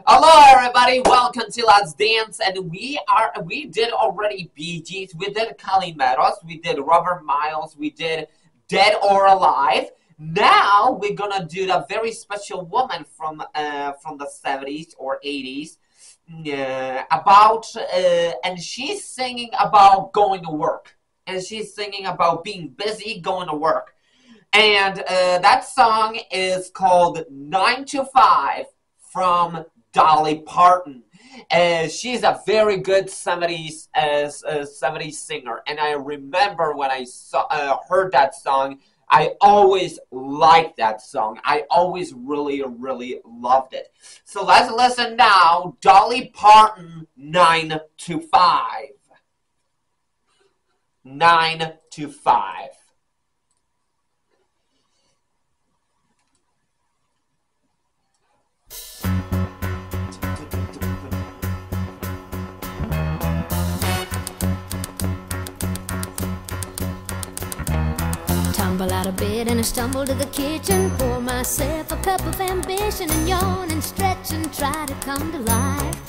Hello everybody, welcome to Let's Dance, and we did already Bee Gees, we did Calimeros, we did Rubber Miles, we did Dead or Alive. Now we're gonna do the very special woman from the 70s or 80s, and she's singing about going to work, and she's singing about being busy going to work, and that song is called 9 to 5 from Dolly Parton. She's a very good 70s singer, and I remember when I heard that song, I always liked that song. I always really loved it. So let's listen now. Dolly Parton, 9 to 5. 9 to 5. Tumble out of bed and I stumble to the kitchen, pour myself a cup of ambition and yawn and stretch and try to come to life.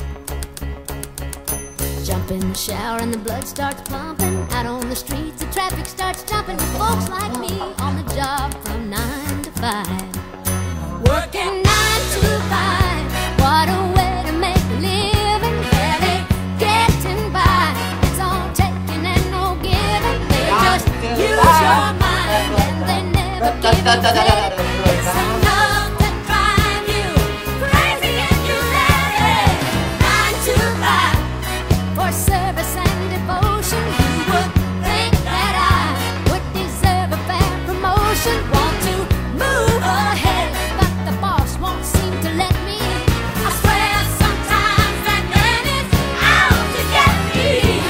Jump in the shower and the blood starts pumping. Out on the streets the traffic starts jumping. Folks like me on the job from 9 to 5. Working 9 to 5. What a way to make a living. Barely getting by. It's all taking and no giving. They just use your mind. It's enough to drive you crazy and you let it. 9 to 5 for service and devotion. You would think that I would deserve a fair promotion. Want to move ahead, but the boss won't seem to let me. I swear sometimes that man is out to get me.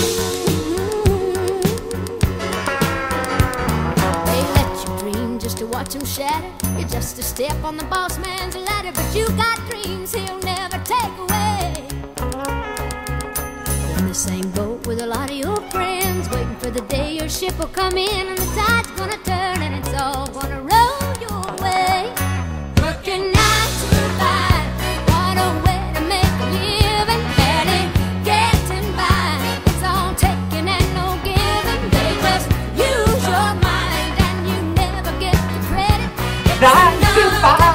They let you dream just to watch him shatter. You're just a step on the boss man's ladder, but you got dreams he'll never take away. In the same boat with a lot of your friends, waiting for the day your ship will come in and the tide's gonna turn and it's all gonna roll your way. Working 9 to 5, what a way to make a living. Barely getting by, it's all taking and no giving. They just use your mind and you never get the credit. It's 9 to 5.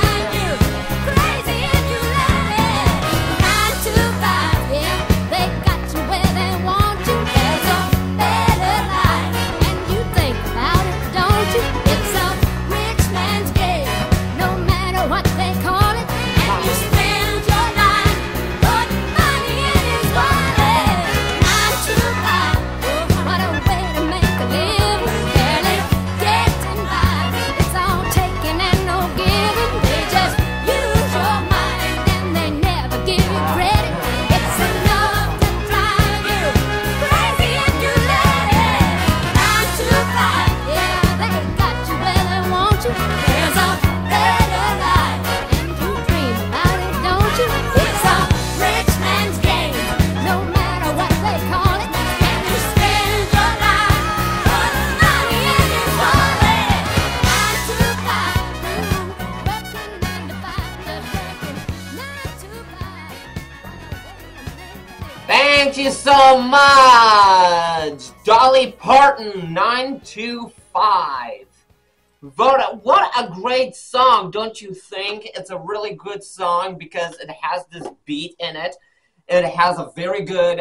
Thank you so much, Dolly Parton, 9 to 5. What a great song, don't you think? It's a really good song because it has this beat in it. It has a very good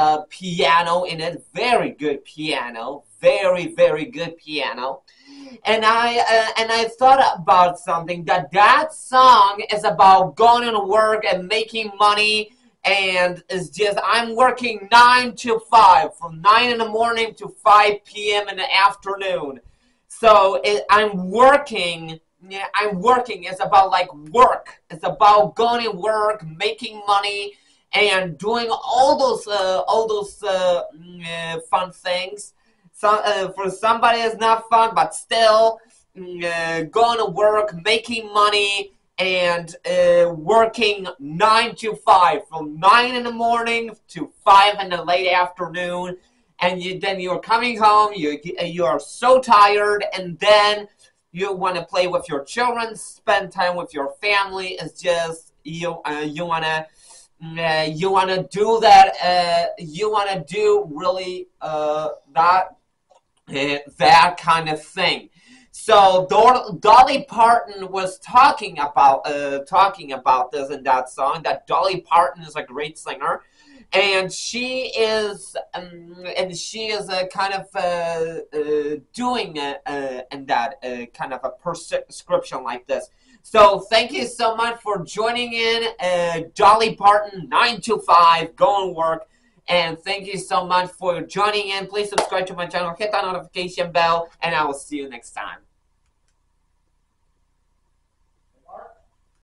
piano in it. Very good piano. Very good piano. And I thought about something, that song is about going to work and making money. And it's just, I'm working 9 to 5, from 9 in the morning to 5 p.m. in the afternoon. So I'm working, it's about like work. It's about going to work, making money, and doing all those fun things. So, for somebody it's not fun, but still, going to work, making money, and working 9 to 5, from 9 in the morning to 5 in the late afternoon, and then you're coming home, you are so tired, and then you want to play with your children, spend time with your family. It's just, you wanna do that, you wanna do really that kind of thing. So Dolly Parton was talking about this in that song. That Dolly Parton is a great singer, and she is kind of doing in that kind of a prescription like this. So thank you so much for joining in, Dolly Parton 925. Go and work. And thank you so much for joining in. Please subscribe to my channel, hit that notification bell, and I will see you next time.